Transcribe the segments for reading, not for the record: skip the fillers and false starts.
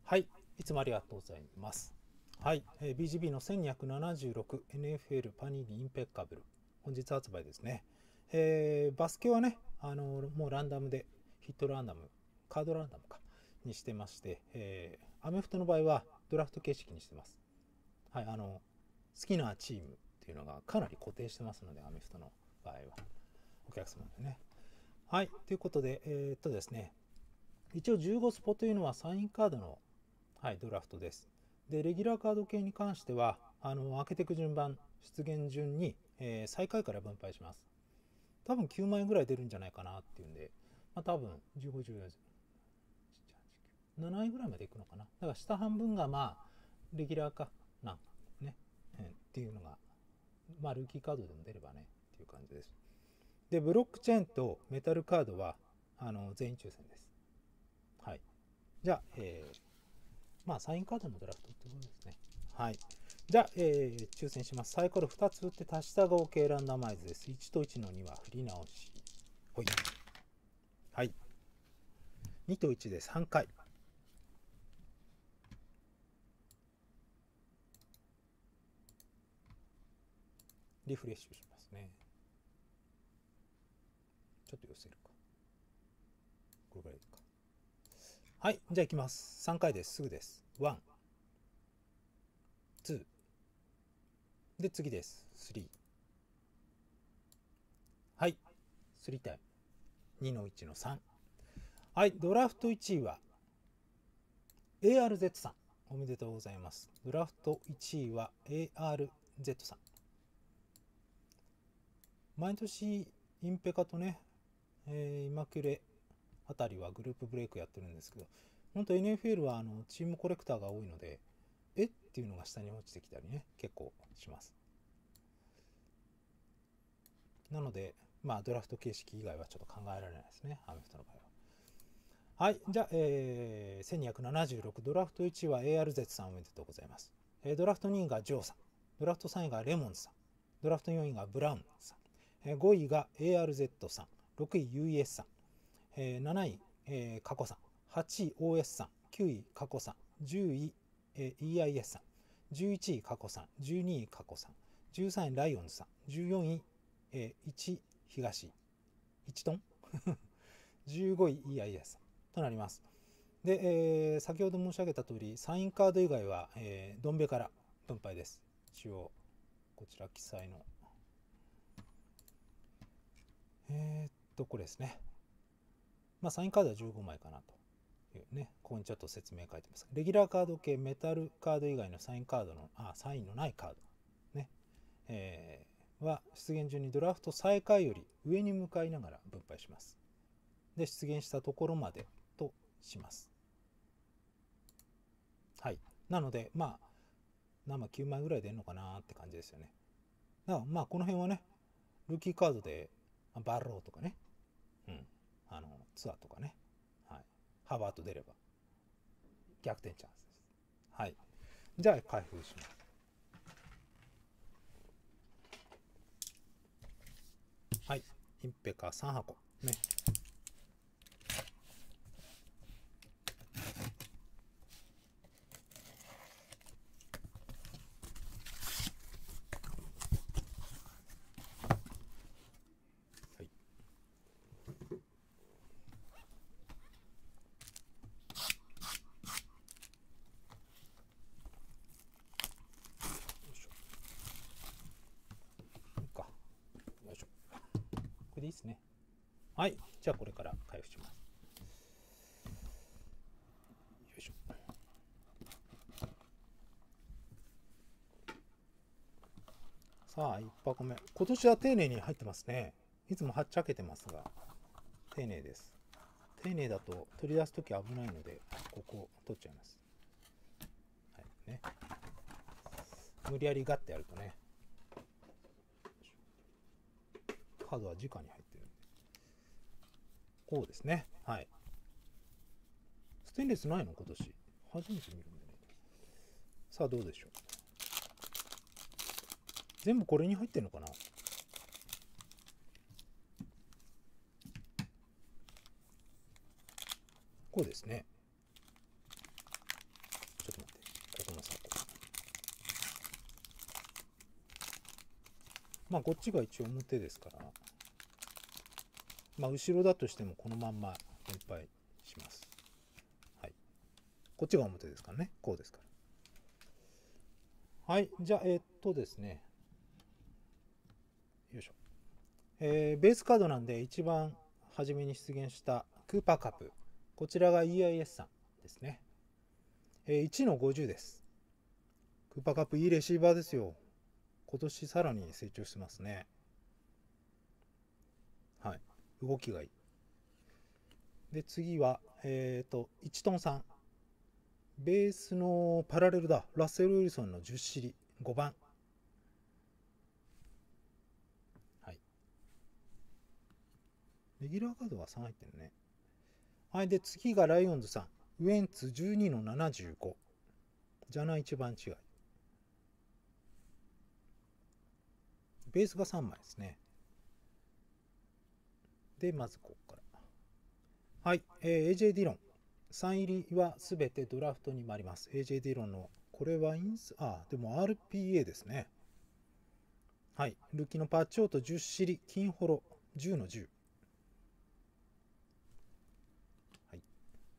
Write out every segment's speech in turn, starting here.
はい、いつもありがとうございます。はい、BGB の 1276NFL パニーニインペッカブル、本日発売ですね。バスケはね、もうランダムで、ヒットランダム、カードランダムか、にしてまして、アメフトの場合はドラフト形式にしてます。はい、好きなチームっていうのがかなり固定してますので、アメフトの場合は、お客様でね。はい、ということで、ですね、一応15スポというのはサインカードの、はい、ドラフトです。で、レギュラーカード系に関しては、開けていく順番、出現順に、最下位から分配します。多分9枚ぐらい出るんじゃないかなっていうんで、まあ、多分15、14、7位ぐらいまでいくのかな。だから下半分がまあ、レギュラーかな、ね、っていうのが、まあ、ルーキーカードでも出ればね、っていう感じです。で、ブロックチェーンとメタルカードは、全員抽選です。はい。じゃあ、まあ、サインカードのドラフトってことですね。はい。じゃあ、抽選します。サイコロ2つ振って足した合計ランダマイズです。1と1の2は振り直し。ほい。はい。2と1で3回。リフレッシュしますね。ちょっと寄せるか。これぐらいか。はい。じゃあ行きます。3回です。すぐです。1、2。で、次です。3。はい。3タイム。2の1の3。はい。ドラフト1位は ARZ さん。おめでとうございます。ドラフト1位は ARZ さん。毎年インペカとね、イマキュレあたりはグループブレイクやってるんですけど、本当 NFL はチームコレクターが多いので、っていうのが下に落ちてきたりね、結構します。なので、まあドラフト形式以外はちょっと考えられないですね、アメフトの場合は。はい、じゃあ、1276ドラフト1位は ARZ さんおめでとうございます。ドラフト2位がジョーさん、ドラフト3位がレモンさん、ドラフト4位がブラウンさん、5位が ARZ さん、6位 UES さん、7位、カコさん、8位 OS さん、9位カコさん、10位、EIS さん、11位カコさん、12位カコさん、13位ライオンズさん、14位、1東、1トン15位 EIS さんとなります。で、先ほど申し上げた通り、サインカード以外は、ドンベから分配です。一応、こちら記載の、これですね。まあ、サインカードは15枚かなというね、ここにちょっと説明書いてます。レギュラーカード系、メタルカード以外のサインカードの、サインのないカード、ね、は出現順にドラフト最下位より上に向かいながら分配します。で、出現したところまでとします。はい。なので、まあ、何枚9枚ぐらい出るのかなって感じですよね。だからまあ、この辺はね、ルーキーカードで、バローとかね、うん、ツアーとかね、はい、ハーバート出れば逆転チャンスです。はい。じゃあ、開封します。はい。インペカ3箱。ね。はい。よいしょ。いいか。よいしょ。これでいいですね。はい。じゃあ、これから開封します。よいしょ。さあ、1箱目。今年は丁寧に入ってますね。いつもはっちゃけてますが、丁寧です。丁寧だと取り出すとき危ないので、ここ取っちゃいます。はいね。無理やりガッてやるとね、カードは直に入ってるんで。こうですね。はい。ステンレスないの今年。初めて見るんでね。さあ、どうでしょう。全部これに入ってるのかな。こうですね。 まあこっちが一応表ですから、まあ後ろだとしてもこのまんま分配します。はい。こっちが表ですからね。こうですから。はい。じゃあ、ですね。よいしょ。ベースカードなんで一番初めに出現したクーパーカップ。こちらが EIS さんですね。1の50です。クーパーカップいいレシーバーですよ。今年さらに成長してますね。はい。動きがいい。で、次は、1トンさん。ベースのパラレルだ。ラッセル・ウィルソンの10シリ。5番。はい。レギュラーカードは3入ってるね。はい。で、次がライオンズさん。ウエンツ12の75。じゃない一番違い。ベースが3枚ですね。で、まずここから。はい。AJ ディロン。3入りはすべてドラフトに回ります。AJ ディロンの、これはでも RPA ですね。はい。ルーキーのパッチオート10シリ、金ホロ10の10。はい。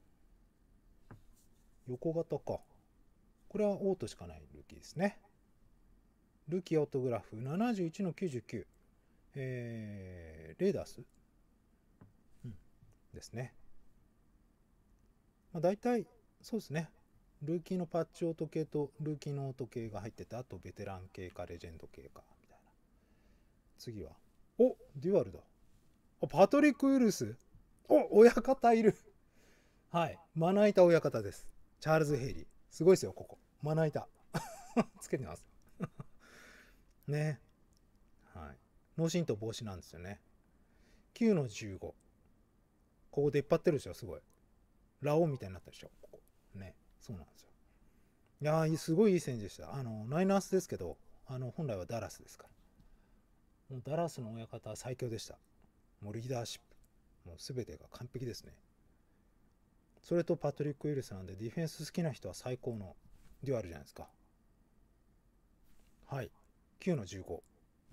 横型か。これはオートしかないルーキーですね。ルーキーオートグラフ71の99。レーダース、ですね。まあ、大体、そうですね。ルーキーのパッチオート系とルーキーのオート系が入ってて、あとベテラン系かレジェンド系か、みたいな。次は、デュアルだ。パトリック・ウィルス。親方いる。はい。まな板親方です。チャールズ・ヘイリー。すごいですよ、ここ。まな板。つけてます。ね。はい。脳震盪防止なんですよね。9の15。ここ出っ張ってるでしょ、すごい。ラオウみたいになったでしょ、ここ。ね。そうなんですよ。いやー、すごいいい選手でした。ナイナースですけど、本来はダラスですから。もうダラスの親方は最強でした。もうリーダーシップ。もう全てが完璧ですね。それとパトリック・ウィルスなんで、ディフェンス好きな人は最高のデュアルじゃないですか。はい。9の15。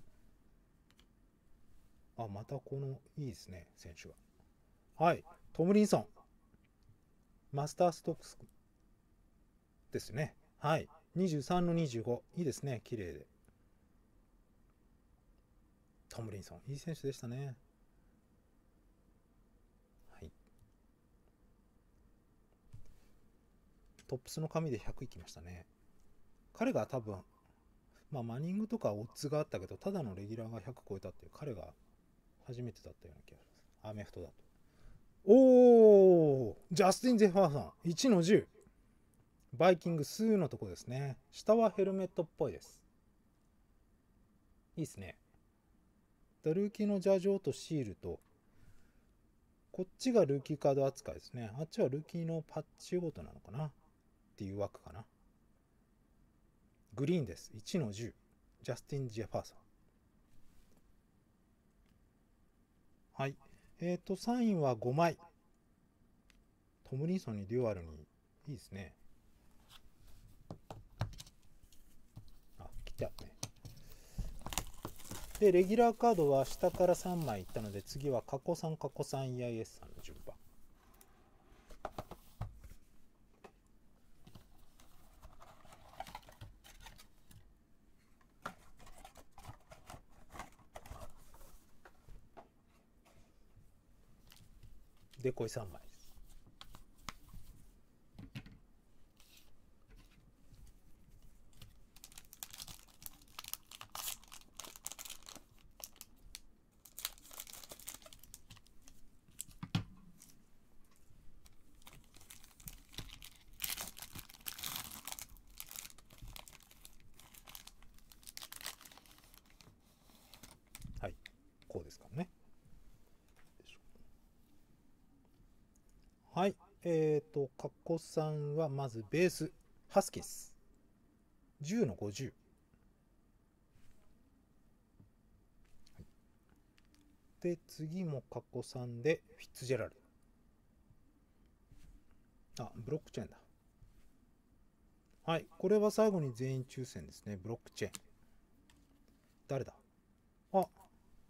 またこの、いいですね、選手が。はい。トムリンソン。マスターストックスですね。はい。23の25。いいですね。綺麗で。トムリンソン。いい選手でしたね。はい。トップスの紙で100いきましたね。彼が多分、マニングとかオッズがあったけど、ただのレギュラーが100超えたっていう、彼が初めてだったような気がします。アメフトだと。ジャスティン・ゼファーソン。1の10。バイキングスーのとこですね。下はヘルメットっぽいです。いいですね。ルーキーのジャージオートシールと、こっちがルーキーカード扱いですね。あっちはルーキーのパッチオートなのかなっていう枠かな。グリーンです。1の10。ジャスティン・ジェファーソン。はい。サインは5枚。トムリンソンにデュアルに、いいですね。切ってあるね。で、レギュラーカードは下から3枚いったので、次は過去3、過去3 EIS さんの順番。で、これ3枚です。はい。こうですからね。はい。過去3はまずベース。ハスキス。10の50。で、次も過去3でフィッツジェラルド。ブロックチェーンだ。はい。これは最後に全員抽選ですね。ブロックチェーン。誰だ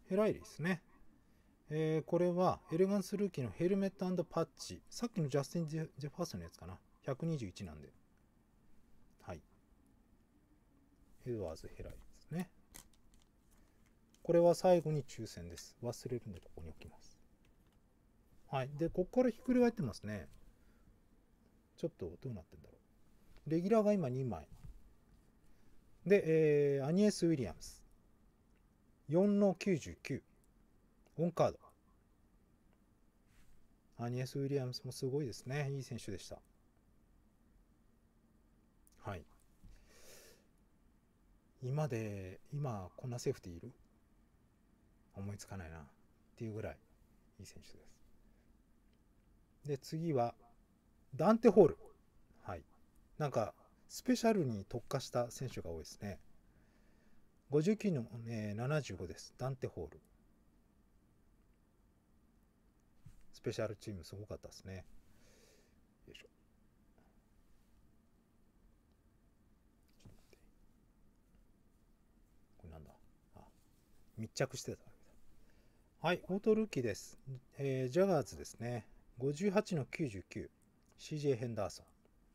ヘライリーですね。これはエレガンスルーキーのヘルメット&パッチ。さっきのジャスティン・ジェファーソンのやつかな。121なんで。はい。エドワーズ・ヘライリーですね。これは最後に抽選です。忘れるんでここに置きます。はい。で、ここからひっくり返ってますね。ちょっとどうなってんだろう。レギュラーが今2枚。で、アニエス・ウィリアムス。4の99。オンカード。アニエス・ウィリアムスもすごいですね。いい選手でした。はい。今こんなセーフティーいる？思いつかないな。っていうぐらいいい選手です。で、次は、ダンテ・ホール。はい。なんか、スペシャルに特化した選手が多いですね。59の、75です。ダンテ・ホール。スペシャルチームすごかったですね。よいしょ。これなんだ？密着してた。はい、オートルーキーです。ジャガーズですね。58の99。CJ ヘンダーソ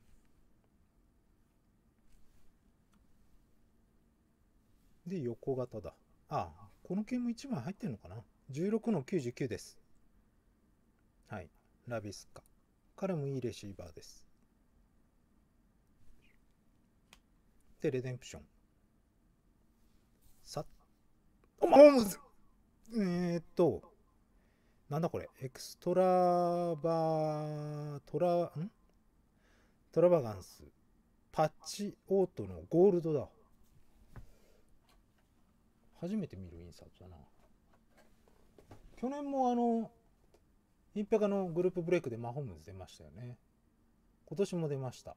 ン。で、横型だ。この系も1枚入ってるのかな？ 16 の99です。はい、ラビスカ。彼もいいレシーバーです。で、レデンプション。ホームズなんだこれ、エクストラバトラバガンス、パッチオートのゴールドだ。初めて見る印刷だな。去年もインペカのグループブレイクでマホームズ出ましたよね。今年も出ました。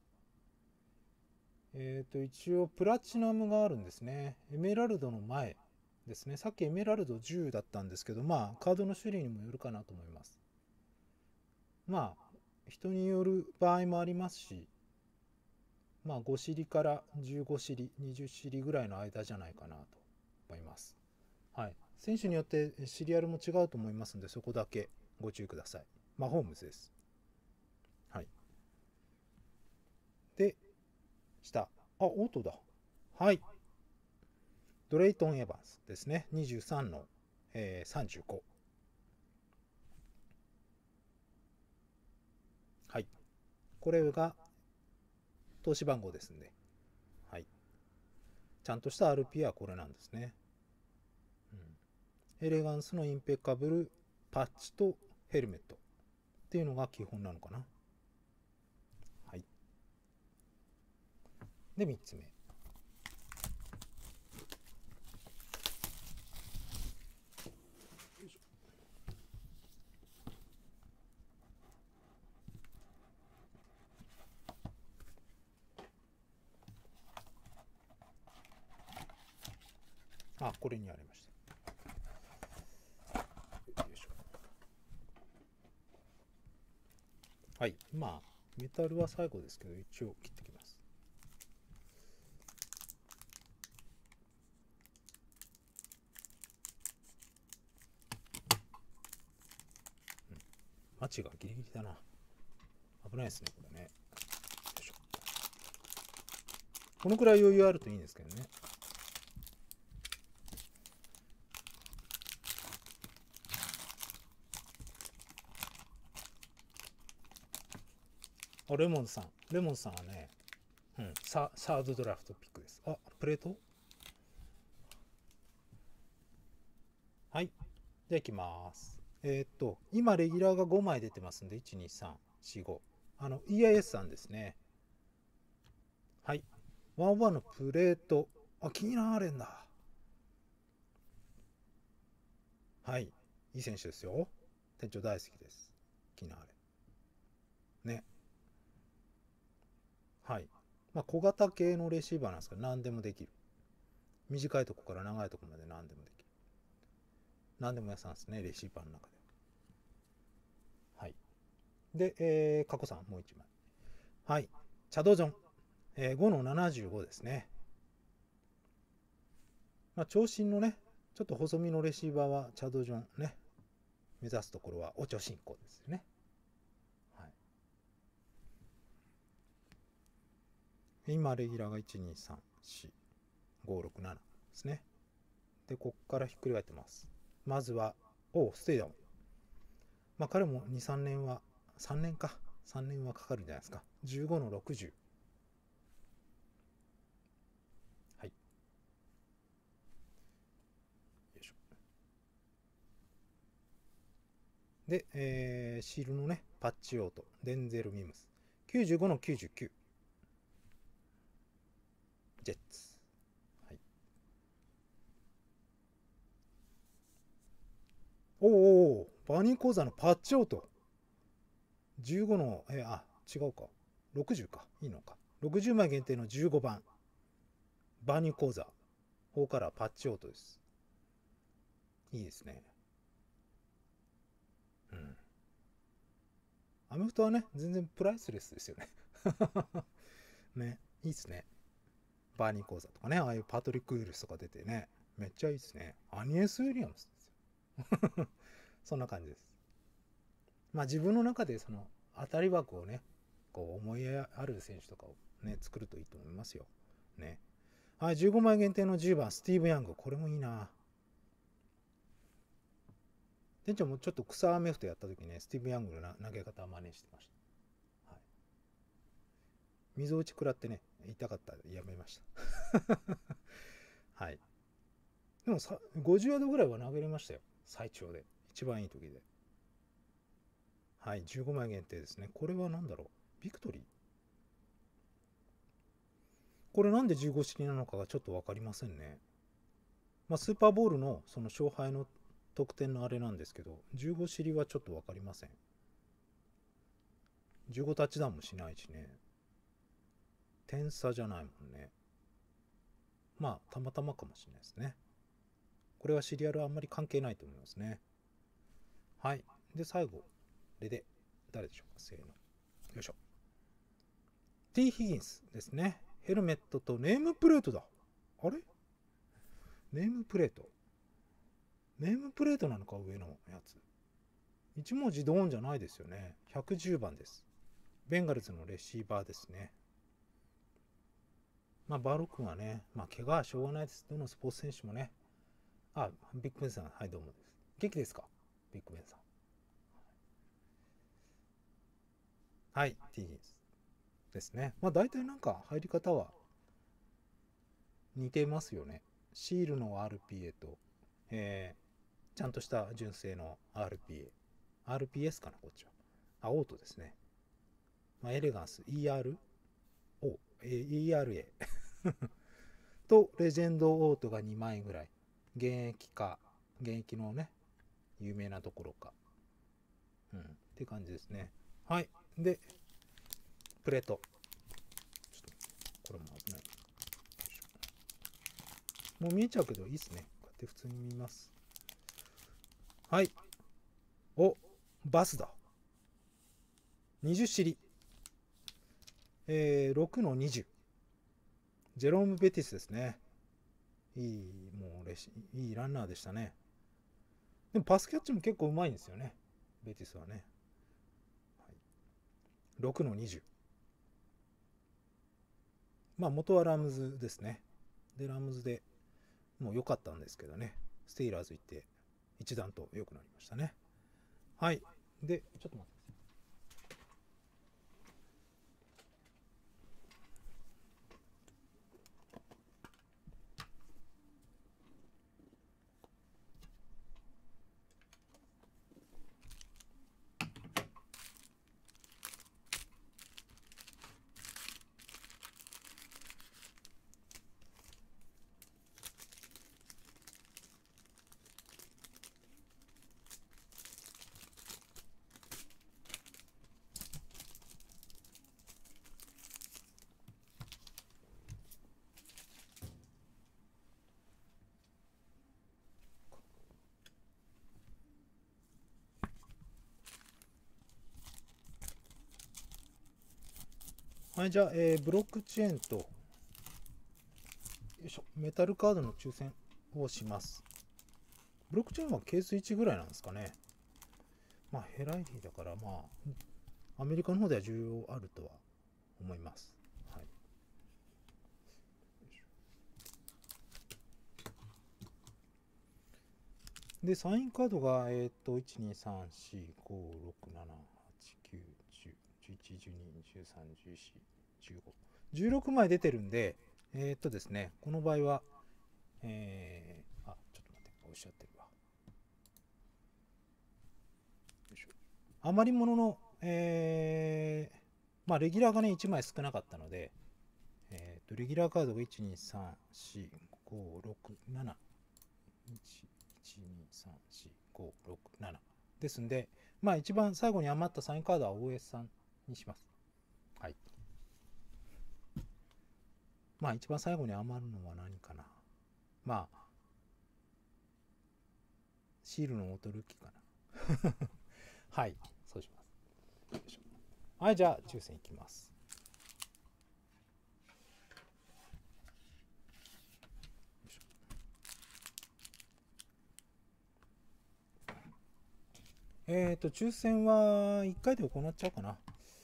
一応プラチナムがあるんですね。エメラルドの前ですね。さっきエメラルド10だったんですけど、カードの種類にもよるかなと思います。人による場合もありますし、5シリから15シリ、20シリぐらいの間じゃないかなと思います。はい。選手によってシリアルも違うと思いますので、そこだけご注意ください。マホームズです。はい。で、下。オートだ。はい。ドレイトン・エヴァンスですね。23の、35。はい。これが投資番号ですんで。はい。ちゃんとした RP はこれなんですね。エレガンスのインペカブル、パッチとヘルメットっていうのが基本なのかな。はい。で、3つ目。これにありました。よいしょ。はい。メタルは最後ですけど、一応切ってきます。マチがギリギリだな。危ないですね、これね。よいしょ。このくらい余裕あるといいんですけどね。レモンさんはね、サードドラフトピックです。プレート？はい。じゃあいきます。今レギュラーが5枚出てますんで、1、2、3、4、5。EIS さんですね。はい。1-1のプレート。キーナーレンだ。はい。いい選手ですよ。店長大好きです。キーナーレン。ね。はい。小型系のレシーバーなんですけど、何でもできる。短いとこから長いとこまで何でもできる。何でも屋さんですね、レシーバーの中で。はい。で、過去さんもう1枚。はい。チャドジョン。5の75ですね。長身のね、 ちょっと細身のレシーバーはチャド・ジョンね、目指すところはオチョ進行ですよね。はい、今レギュラーが1234567ですね。でこっからひっくり返ってます。まずはステイダム。まあ彼も2、3年は3年か3年はかかるんじゃないですか。15の60。はい、よいしょ。で、シールのねパッチオートデンゼル・ミムス95の99。ジェッツ。はい、バニー講座のパッチオート15の違うか60かいいのか。60枚限定の15番バニー講座4カラーパッチオートです。いいですね。うん。アメフトはね全然プライスレスですよね。ね、いいっすね。バーニー講座とかね、ああいうパトリック・ウィルスとか出てね、めっちゃいいですね。アニエス・ウィリアムスですよ。そんな感じです。まあ自分の中でその当たり枠をね、こう思いある選手とかをね、作るといいと思いますよ。ね。はい、15枚限定の10番、スティーブ・ヤング。これもいいな。店長もちょっと草アメフトやった時ね、スティーブ・ヤングの投げ方を真似してました。はい、溝落ち食らってね、痛かったらやめました。はい。でも50ヤードぐらいは投げれましたよ。最長で。一番いい時で。はい、15枚限定ですね。これは何だろう。ビクトリー。これなんで15式なのかがちょっと分かりませんね。まあ、スーパーボールのその勝敗の得点のあれなんですけど、15尻はちょっと分かりません。15タッチダウンもしないしね。点差じゃないもんね。まあ、たまたまかもしれないですね。これはシリアルあんまり関係ないと思いますね。はい。で、最後、誰でしょうか、せーの。よいしょ。T ヒギンスですね。ヘルメットとネームプレートだ。あれネームプレート。ネームプレートなのか、上のやつ。一文字ドーンじゃないですよね。110番です。ベンガルズのレシーバーですね。まあ、バロックはね、まあ、怪我はしょうがないです。どのスポーツ選手もね。ビッグベンさん、はい、どうもです。元気ですか、ビッグベンさん。はい、T ですね。まあ、大体なんか入り方は似てますよね。シールの RPA と、ちゃんとした純正の RPA。RPS かな、こっちは。オートですね。まあ、エレガンス、ERA と、レジェンドオートが2枚ぐらい。現役のね、有名なところか。って感じですね。はい。で、プレート。ちょっと、これも危ない。もう見えちゃうけどいいっすね。こうやって普通に見ます。はい。バスだ。20尻。6の20。ジェローム・ベティスですね。いいランナーでしたね。でもパスキャッチも結構うまいんですよね。ベティスはね。はい、6の20。まあ元はラムズですね。で、ラムズでもう良かったんですけどね。ステイラーズ行って一段と良くなりましたね。はい。で、ちょっと待って。はい、じゃあ、ブロックチェーンと、よいしょ、メタルカードの抽選をします。 ブロックチェーンはケース1ぐらいなんですかね。まあ、ヘライリーだから、まあ、アメリカの方では重要あるとは思います。はい。で、サインカードが、1、2、3、4、5、6、7、8、9、10、11、12、13、14、15。16枚出てるんで、ですね、この場合は、ちょっと待って、おっしゃってるわ。余り物の、まあ、レギュラーがね、1枚少なかったので、レギュラーカードが1、2、3、4、5、6、7、1、1、2、3、4、5、6、7ですんで、まあ一番最後に余ったサインカードは OS さんにします。はい。まあ一番最後に余るのは何かな。まあ、シールのオートルッキかな。はい、そうします。はい、じゃあ抽選いきます。抽選は1回で行っちゃおうかな。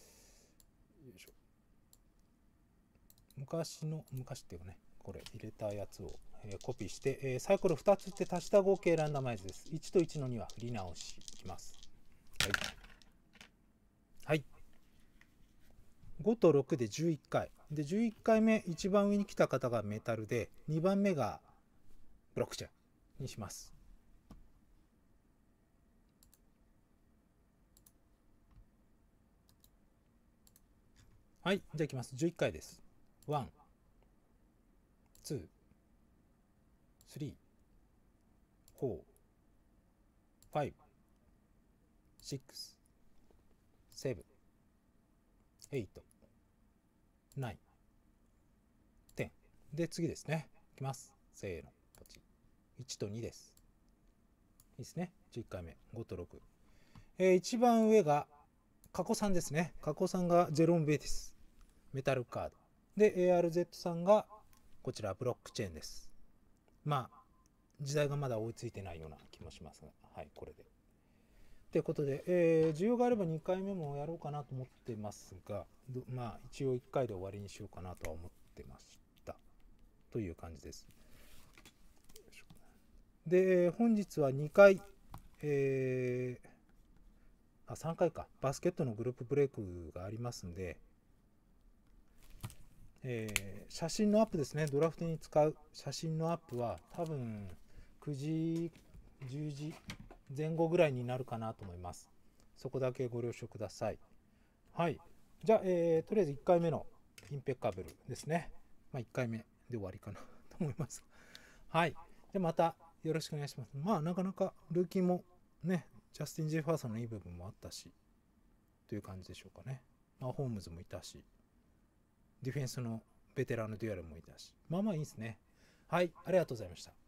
昔っていうかね、これ入れたやつを、コピーして、サイコロ2つって足した合計ランダマイズです。1と1の2は振り直しいきます。はい。はい。5と6で11回。で、11回目、一番上に来た方がメタルで、2番目がブロックチェーンにします。はい、じゃあいきます。11回です。1、2、3、4、5、6、7、8、9、10。で、次ですね。いきます。せーの。ポチ。1と2です。いいですね。11回目。5と6。一番上が、カコさんですね。カコさんがジェロン・ベーティス。メタルカード。で、ARZ さんが、こちら、ブロックチェーンです。まあ、時代がまだ追いついてないような気もしますが、はい、これで。ということで、需要があれば2回目もやろうかなと思ってますが、まあ、一応1回で終わりにしようかなとは思ってました。という感じです。で、本日は2回、3回か。バスケットのグループブレイクがありますんで、写真のアップですね。ドラフトに使う写真のアップは多分9時、10時前後ぐらいになるかなと思います。そこだけご了承ください。はい。じゃあ、とりあえず1回目のインペッカブルですね。まあ、1回目で終わりかなと思います。はい。で、またよろしくお願いします。まあ、なかなかルーキーもね、ジャスティン・ジェファーソンのいい部分もあったし、という感じでしょうかね。まあ、ホームズもいたし、ディフェンスのベテランのデュアルもいたし、まあまあいいですね。はい、ありがとうございました。